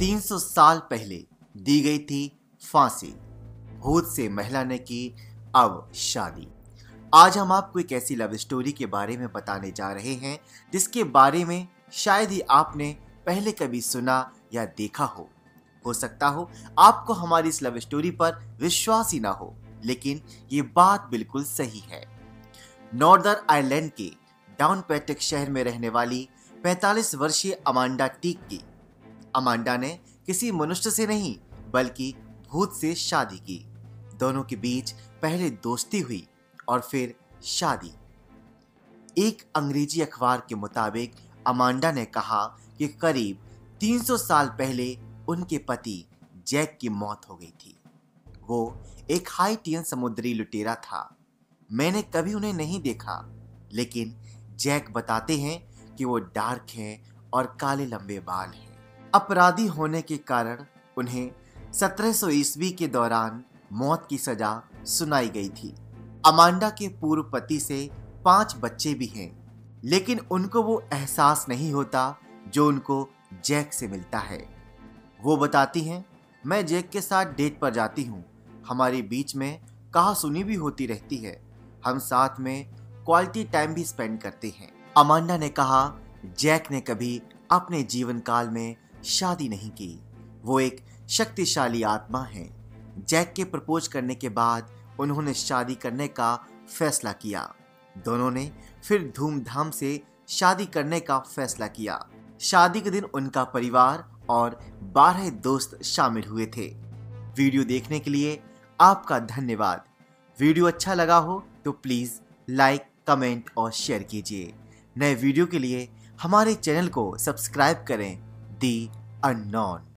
300 साल पहले दी गई थी फांसी, भूत से महिला ने की अब शादी। आज हम आपको एक ऐसी लव स्टोरी के बारे में बताने जा रहे हैं जिसके बारे में शायद ही आपने पहले कभी सुना या देखा हो सकता हो आपको हमारी इस लव स्टोरी पर विश्वास ही ना हो, लेकिन ये बात बिल्कुल सही है। नॉर्दर्न आयरलैंड के डाउनपैट्रिक शहर में रहने वाली 45 वर्षीय अमांडा टीक की। अमांडा ने किसी मनुष्य से नहीं बल्कि भूत से शादी की। दोनों के बीच पहले दोस्ती हुई और फिर शादी। एक अंग्रेजी अखबार के मुताबिक अमांडा ने कहा कि करीब 300 साल पहले उनके पति जैक की मौत हो गई थी। वो एक हाइटियन समुद्री लुटेरा था। मैंने कभी उन्हें नहीं देखा, लेकिन जैक बताते हैं कि वो डार्क हैं और काले लंबे बाल हैं। अपराधी होने के कारण उन्हें 1700 ईस्वी के दौरान मौत की सजा सुनाई गई थी। अमांडा के पूर्व पति से 5 बच्चे भी हैं, लेकिन उनको वो एहसास नहीं होता जो उनको जैक से मिलता है। वो बताती हैं, मैं जैक के साथ डेट पर जाती हूँ। हमारे बीच में कहासुनी भी होती रहती है। हम साथ में क्वालिटी टाइम भी स्पेंड करते हैं। अमांडा ने कहा, जैक ने कभी अपने जीवन काल में शादी नहीं की। वो एक शक्तिशाली आत्मा है। जैक के प्रपोज करने के बाद उन्होंने शादी करने का फैसला किया। दोनों ने फिर धूमधाम से शादी करने का फैसला किया। शादी के दिन उनका परिवार और 12 दोस्त शामिल हुए थे। वीडियो देखने के लिए आपका धन्यवाद। वीडियो अच्छा लगा हो तो प्लीज़ लाइक, कमेंट और शेयर कीजिए। नए वीडियो के लिए हमारे चैनल को सब्सक्राइब करें। The unknown.